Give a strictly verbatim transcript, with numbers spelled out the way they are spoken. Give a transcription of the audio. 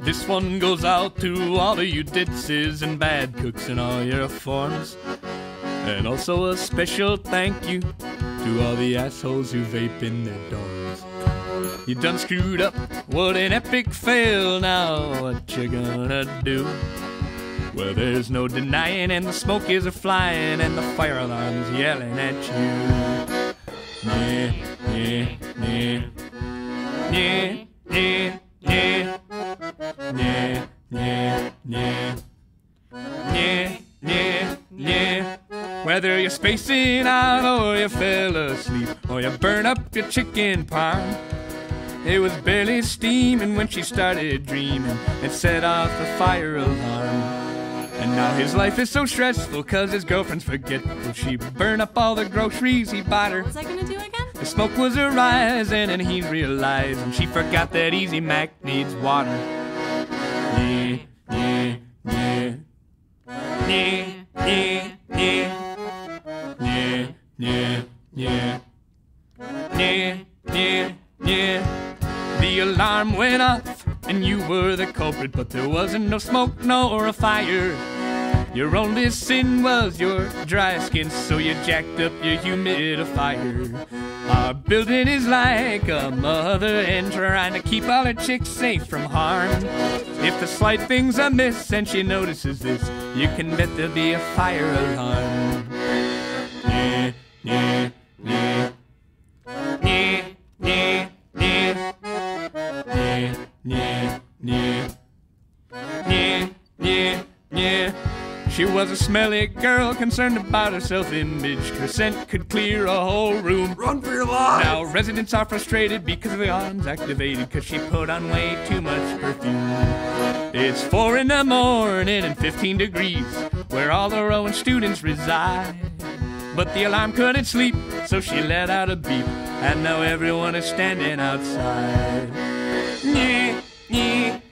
This one goes out to all of you ditses and bad cooks in all your forms. And also a special thank you to all the assholes who vape in their dorms. You done screwed up, what an epic fail. Now what you gonna do? Well, there's no denying, and the smoke is a-flying, and the fire alarm's yelling at you. Yeah, yeah, yeah. Yeah, yeah, yeah. Yeah, yeah, yeah. Yeah, yeah, yeah. Whether you're spacing out or you fell asleep or you burn up your chicken parm, it was barely steaming when she started dreaming and set off the fire alarm. And now his life is so stressful cause his girlfriend's forgetful. She burned up all the groceries he bought her. What was I gonna do again? The smoke was a-rising and he realized, and she forgot that Easy Mac needs water. Yeah, yeah, yeah. Yeah, yeah, yeah. Yeah, yeah, yeah. Yeah, yeah, yeah. The alarm went off and you were the culprit, but there wasn't no smoke nor a fire. Your only sin was your dry skin, so you jacked up your humidifier. Our building is like a mother and trying to keep all her chicks safe from harm. If the slight thing's amiss and she notices this, you can bet there'll be a fire alarm. Yeah, yeah, yeah. Yeah, yeah, yeah. Yeah, yeah, yeah. Yeah, yeah, yeah. She was a smelly girl concerned about her self-image. Her scent could clear a whole room. Run for your life! Now residents are frustrated because the alarm's activated cause she put on way too much perfume. It's four in the morning and fifteen degrees where all the Rowan students reside. But the alarm couldn't sleep, so she let out a beep, and now everyone is standing outside. Yeah, yeah.